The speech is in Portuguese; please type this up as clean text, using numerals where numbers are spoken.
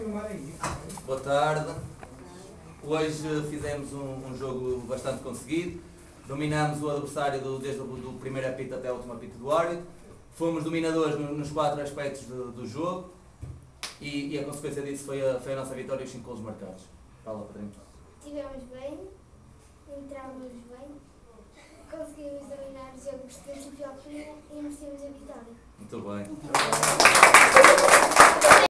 Boa tarde. Hoje fizemos um jogo bastante conseguido. Dominámos o adversário desde o primeiro apito até o último apito do árbitro. Fomos dominadores nos 4 aspectos do jogo e a consequência disso foi a nossa vitória e os 5 golos marcados. Fala, Pedrinho. Estivemos bem, entramos bem, conseguimos dominar o jogo, percebemos o pior que vinha e merecemos a vitória. Muito bem.